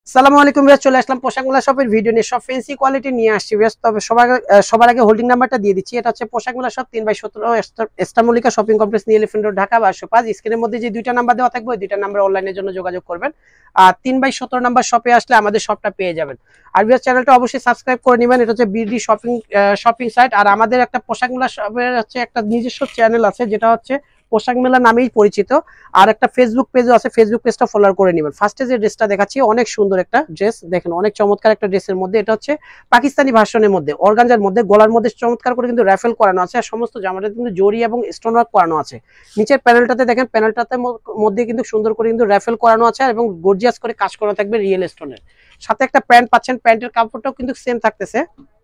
সালামু আলাইকুম ভিউয়ার্স, চলে আসলাম পোশাক মেলা শপের ভিডিও নিয়ে। সব ফ্যান্সি কোয়ালিটি নিয়ে আসছি ভিউয়ার্স। তবে সবার আগে হোল্ডিং নাম্বারটা দিয়ে দিচ্ছি। এটা হচ্ছে Poshak Mela shop 3/17 Star Mallika shopping complex New Elephant Road, Dhaka 1205। স্ক্রিনের মধ্যে যে দুইটা নাম্বার দেওয়া থাকবে ওই দুইটা নাম্বার অনলাইনের জন্য যোগাযোগ করবেন। আর 3/17 নাম্বার শপে আসলে আমাদের শপটা পেয়ে যাবেন। আর ভিউয়ার্স, চ্যানেলটা অবশ্যই সাবস্ক্রাইব করে নেবেন। এটা হচ্ছে বিডি শপিং সাইট। আর আমাদের একটা পোশাক মেলা শপের হচ্ছে একটা নিজস্ব চ্যানেল আছে, যেটা হচ্ছে পোশাক মেলা নামেই পরিচিত। আর একটা ফেসবুক পেজও আছে, ফেসবুক পেজটা ফলো করে নেবেন। ফার্স্টে যে ড্রেসটা দেখাচ্ছি অনেক সুন্দর একটা ড্রেস, দেখেন অনেক চমৎকার একটা ড্রেসের মধ্যে। এটা হচ্ছে পাকিস্তানি ভার্সনের মধ্যে, অর্গানজার মধ্যে, গলার মধ্যে চমৎকার করে কিন্তু র্যাফেল করানো আছে। আর সমস্ত জামাটা কিন্তু জরি এবং স্টোন ওয়ার্ক করানো আছে। নিচের প্যানেলটাতে দেখেন, প্যানেলটাতে মধ্যে কিন্তু সুন্দর করে কিন্তু র্যাফেল করানো আছে এবং গর্জিয়াস করে কাজ করা থাকবে রিয়েল স্টোনের। সাথে একটা প্যান্ট পাচ্ছেন, প্যান্টের কাপড়টাও কিন্তু সেম থাকতেছে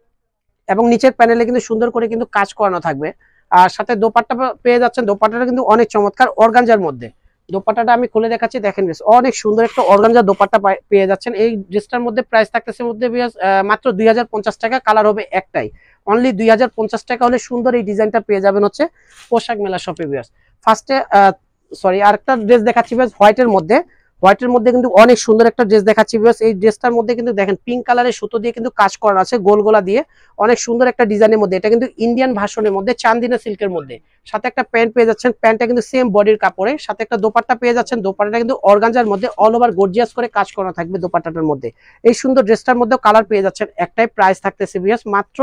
এবং নিচের প্যানেলে কিন্তু সুন্দর করে কিন্তু কাজ করানো থাকবে। আর সাথে দোপাট্টা পেয়ে যাচ্ছেন। দোপাট্টাটা কিন্তু অনেক চমৎকার অর্গানজার মধ্যে। দোপাট্টাটা আমি খুলে দেখাচ্ছি, দেখেন বেশ অনেক সুন্দর একটা অর্গানজার দোপাট্টা পেয়ে যাচ্ছেন। এই ড্রেসটার মধ্যে প্রাইস থাকতেছে মধ্যে মাত্র 2050 টাকা। কালার হবে একটাই, অনলি 2050 টাকা হলে সুন্দর এই ডিজাইনটা পেয়ে যাবেন হচ্ছে পোশাক মেলা শপে বিয়াস। ফার্স্টে আরেকটা ড্রেস দেখাচ্ছি বিয়াস হোয়াইটের মধ্যে। হোয়াইটের মধ্যে কিন্তু অনেক সুন্দর একটা ড্রেস দেখাচ্ছি বিকজ এই ড্রেসটার মধ্যে কিন্তু দেখেন পিঙ্ক কালারের সুতো দিয়ে কিন্তু কাজ করা আছে, গোল গোলা দিয়ে। অনেক সুন্দর একটা ডিজাইনের মধ্যে। এটা কিন্তু ইন্ডিয়ান ভার্সনের মধ্যে, চান্দিনা সিল্কের মধ্যে। সাথে একটা প্যান্ট পেয়ে যাচ্ছেন, প্যান্টটা কিন্তু সেম বডির কাপড়ে। সাথে একটা দোপাট্টা পেয়ে যাচ্ছেন, দোপাট্টাটা কিন্তু অর্গানজার মধ্যে অল ওভার গর্জিয়াস করে কাজ করা থাকবে দোপাট্টাটার মধ্যে। এই সুন্দর ড্রেসটার মধ্যে কালার পেয়ে যাচ্ছেন একটাই। প্রাইস থাকতেছে বিকজ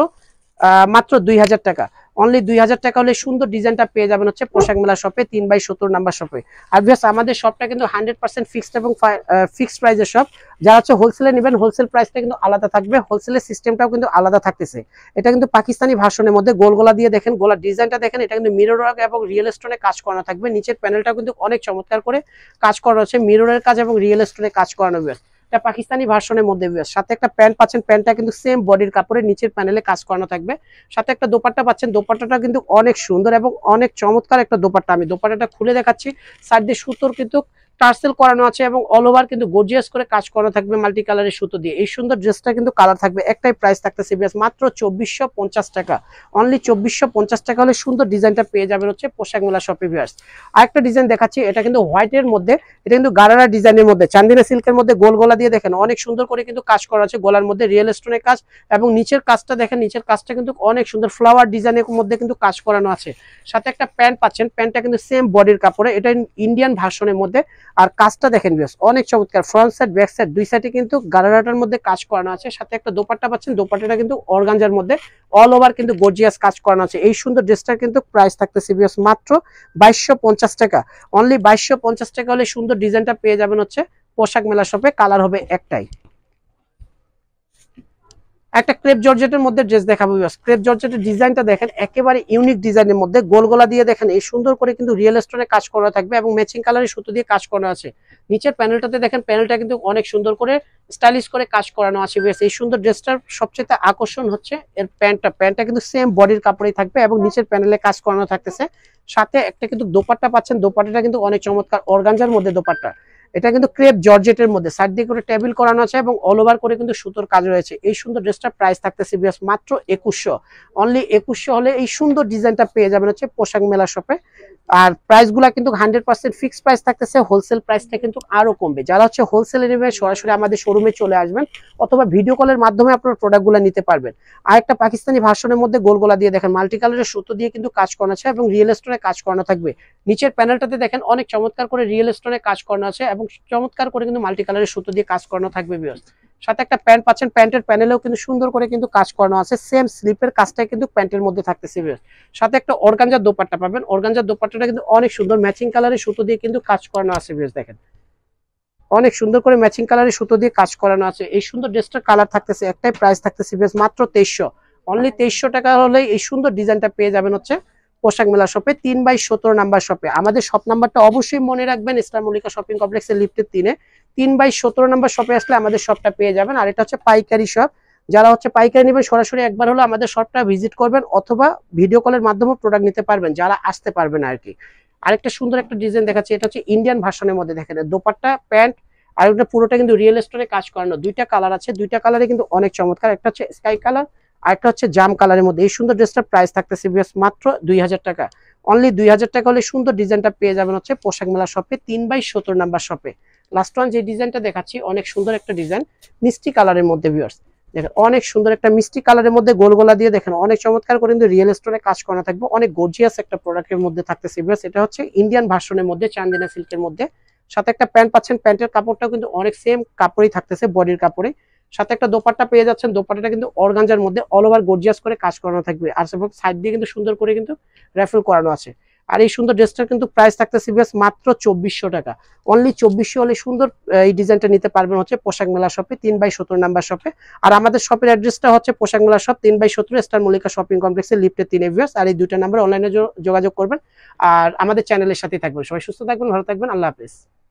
মাত্র 2000 টাকা। অনলি 2000 টাকা হলে সুন্দর ডিজাইনটা পেয়ে যাবেন হচ্ছে পোশাক মেলা শপে 3/17 নাম্বার শপে। আর বিকজ আমাদের শপটা কিন্তু 100% ফিক্সড এবং ফিক্সড প্রাইসের শপ। যারা হচ্ছে হোলসেলে নেবেন, হোলসেল প্রাইসটা কিন্তু আলাদা থাকবে, হোলসেলের সিস্টেমটাও কিন্তু আলাদা থাকতেছে। এটা কিন্তু পাকিস্তানি ভার্সনের মধ্যে গোল গলা দিয়ে দেখেন, গোলার ডিজাইনটা দেখেন। এটা কিন্তু মিরর ওয়ার্ক এবং রিয়েল স্টোনে কাজ করানো থাকবে। নিচের প্যানেলটাও কিন্তু অনেক চমৎকার করে কাজ করা হচ্ছে, মিররের কাজ এবং রিয়েল স্টোনে কাজ করানো হবে। এটা পাকিস্তানি ভার্সনের মধ্যে। সাথে একটা প্যান্ট পাচ্ছেন, প্যান্টটা কিন্তু সেম বডির কাপড়ে নিচের প্যানেলে কাজ করানো থাকবে। সাথে একটা দোপাট্টা পাচ্ছেন, দোপাট্টাটা কিন্তু অনেক সুন্দর এবং অনেক চমৎকার একটা দোপাট্টা। আমি দোপাট্টাটা খুলে দেখাচ্ছি। সাইড দিয়ে সুতোর কিন্তু টার্সেল করানো আছে এবং অল ওভার কিন্তু গর্জিয়াস করে কাজ করানো থাকবে মাল্টি কালারের সুতো দিয়ে। এই সুন্দর ড্রেসটা কিন্তু কালার থাকবে একটাই। প্রাইস থাকতেছে মাত্র 2450 টাকা। অনলি 2450 টাকা হলে সুন্দর ডিজাইনটা পেয়ে যাবেন হচ্ছে পোশাক মেলা শপে ভিউয়ার্স। আরেকটা ডিজাইন দেখাচ্ছি, এটা কিন্তু হোয়াইটের মধ্যে। এটা কিন্তু গারারা ডিজাইনের মধ্যে, চান্দিনা সিল্কের মধ্যে গোল গলা দিয়ে দেখেন অনেক সুন্দর করে কিন্তু কাজ করা আছে। গলার মধ্যে রিয়েল স্টোনের কাজ এবং নিচের কাজটা দেখেন, নিচের কাজটা কিন্তু অনেক সুন্দর ফ্লাওয়ার ডিজাইনের মধ্যে কিন্তু কাজ করানো আছে। সাথে একটা প্যান্ট পাচ্ছেন, প্যান্টটা কিন্তু সেম বডির কাপড়ে। এটা ইন্ডিয়ান ভার্সনের মধ্যে। আর কাজটা দেখেন বেশ অনেক চমৎকার, ফ্রন্ট সাইড ব্যাক সাইড দুই সাইডে কিন্তু গারারাটার মধ্যে কাজ করানো আছে। সাথে একটা দোপাট্টা পাচ্ছেন, দোপাট্টাটা কিন্তু অর্গানজার মধ্যে অল ওভার কিন্তু গর্জিয়াস কাজ করানো আছে। এই সুন্দর ড্রেসটার কিন্তু প্রাইস থাকতেছে মাত্র 2250 টাকা। অনলি 2250 টাকা হলে সুন্দর ডিজাইনটা পেয়ে যাবেন হচ্ছে পোশাক মেলা শপে। কালার হবে একটাই। একটা ক্রেপ জর্জেটের মধ্যে ড্রেস দেখাবো। ক্রেপ জর্জেটের ডিজাইনটা দেখেন, একেবারে ইউনিক ডিজাইনের মধ্যে গোল গলা দিয়ে দেখেন এই সুন্দর করে কিন্তু রিয়েল স্টোনে কাজ করা থাকবে এবং ম্যাচিং কালারের সুতো দিয়ে কাজ করা আছে। নিচের প্যানেলটাতে দেখেন, প্যানেলটা কিন্তু অনেক সুন্দর করে স্টাইলিশ করে কাজ করানো আছে। এই সুন্দর ড্রেসটার সবচেয়ে আকর্ষণ হচ্ছে এর প্যান্টটা কিন্তু সেম বডির কাপড়েই থাকবে এবং নিচের প্যানেলে কাজ করানো থাকতেছে। সাথে একটা কিন্তু দোপাট্টা পাচ্ছেন, দোপাট্টাটা কিন্তু অনেক চমৎকার অর্গানজার মধ্যে দোপাট্টা। এটা কিন্তু ক্রেপ জর্জেটের মধ্যে, সাইড দিয়ে করে টেবিল করানো আছে এবং অল ওভার করে কিন্তু সুতোর কাজ রয়েছে। এই সুন্দর ড্রেসটার প্রাইস থাকতেছে মাত্র 2100। অনলি 2100 হলে এই সুন্দর ডিজাইনটা পেয়ে যাবেন হচ্ছে পোশাক মেলা শপে। আর প্রাইস গুলা কিন্তু 100% ফিক্সড প্রাইস থাকতেছে, হোলসেল প্রাইসটা কিন্তু আরো কমবে। যারা হচ্ছে হোলসেলে নেবে সরাসরি আমাদের শোরুমে চলে আসবেন অথবা ভিডিও কলের মাধ্যমে আপনার প্রোডাক্টগুলো নিতে পারবেন। আর একটা পাকিস্তানি ভার্সনের মধ্যে গোলগোলা দিয়ে দেখেন মাল্টি কালারের সুতো দিয়ে কিন্তু কাজ করানো আছে এবং রিয়েল স্টোনে কাজ করানো থাকবে। নিচের প্যানেলটাতে দেখেন অনেক চমৎকার করে রিয়েল স্টোনে কাজ করানো আছে এবং চমৎকার করে কিন্তু মাল্টি কালারের সুতো দিয়ে কাজ করানো থাকবে ভিউয়ার্স। সাথে একটা প্যান্ট পাচ্ছেন, প্যান্টের প্যানেলেও কিন্তু সুন্দর করে কিন্তু কাজ করানো আছে, সেম স্লিপের কাজটাই কিন্তু প্যান্টের মধ্যে থাকতেছে ভিউয়ার্স। সাথে একটা অর্গানজার দোপাট্টা পাবেন, অর্গানজার দোপাট্টাটা কিন্তু অনেক সুন্দর ম্যাচিং কালারের সুতো দিয়ে কিন্তু কাজ করানো আছে ভিউয়ার্স। দেখেন অনেক সুন্দর করে ম্যাচিং কালারের সুতো দিয়ে কাজ করানো আছে। এই সুন্দর ড্রেসটার কালার থাকতেছে একটাই। প্রাইস থাকতেছে মাত্র 2300। অনলি 2300 টাকা হলে এই সুন্দর ডিজাইনটা পেয়ে যাবেন হচ্ছে পোশাক মেলা শপে 3/17 নাম্বার শপে। আমাদের শপ নাম্বারটা অবশ্যই মনে রাখবেন, স্টার মল্লিকা শপিং কমপ্লেক্সের লিফটের 3/17 নাম্বার শপে আসলে আমাদের শপটা পেয়ে যাবেন। আর এটা হচ্ছে পাইকারি শপ। যারা হচ্ছে পাইকারি নেবেন সরাসরি একবার হলো আমাদের শপটা ভিজিট করবেন অথবা ভিডিও কলের মাধ্যমে প্রোডাক্ট নিতে পারবেন যারা আসতে পারবেন আর কি। আরেকটা সুন্দর একটা ডিজাইন দেখাচ্ছি, এটা হচ্ছে ইন্ডিয়ান ভার্সনের মধ্যে। দেখেন দোপাট্টা প্যান্ট আর এটা পুরোটা কিন্তু রিয়েল স্টোনে কাজ করানো। দুইটা কালার আছে, দুইটা কালারে কিন্তু অনেক চমৎকার। একটা হচ্ছে স্কাই কালার আর একটা হচ্ছে জাম কালারের মধ্যে। এই সুন্দর ড্রেসটার প্রাইস থাকতেছে মাত্র 2000 টাকা। অনলি 2000 টাকা হলে সুন্দর ডিজাইনটা পেয়ে যাবেন হচ্ছে পোশাক মেলা শপে 3/17 নাম্বার শপে। লাস্ট ওয়ান যে ডিজাইনটা দেখাচ্ছি অনেক সুন্দর একটা ডিজাইন, মিষ্টি কালারের মধ্যে ভিউয়ার্স দেখেন, অনেক সুন্দর একটা মিষ্টি কালারের মধ্যে গোল গোলা দিয়ে দেখেন অনেক চমৎকার করে কিন্তু রিয়েল স্টোনে কাজ করা থাকবে, অনেক গর্জিয়াস একটা প্রোডাক্টের মধ্যে থাকতেছে ভিউয়ার্স। এটা হচ্ছে ইন্ডিয়ান ভার্সনের মধ্যে চান্দিনা সিল্কের মধ্যে, সাথে একটা প্যান্ট পাচ্ছেন, প্যান্টের কাপড়টাও কিন্তু অনেক সেম কাপড়ই থাকতেছে, বডির কাপড়ে। সাথে একটা দোপাট্টা পেয়ে যাচ্ছেন, দোপাট্টাটা কিন্তু অর্গানজার মধ্যে অল ওভার গর্জিয়াস করে কাজ করানো থাকবে, আর সাইড দিয়ে কিন্তু সুন্দর করে কিন্তু র্যাফেল করানো আছে। আর এই সুন্দর ড্রেসটার কিন্তু প্রাইস থাকতেছে বেশ মাত্র 2400 টাকা, অনলি 2400 হলে সুন্দর এই ডিজাইনটা নিতে পারবেন হচ্ছে পোশাক মেলা শপে 3/17 নাম্বার শপে। আর আমাদের শপের অ্যাড্রেসটা হচ্ছে Poshak Mela shop 3/17 Star Mallika shopping কমপ্লেক্সের লিফটের 3 ভিউয়ার্স। আর এই দুইটা নাম্বার অনলাইনে যোগাযোগ করবেন আর আমাদের চ্যানেলের সাথেই থাকবেন। সবাই সুস্থ থাকবেন, ভালো থাকবেন, আল্লাহ হাফেজ।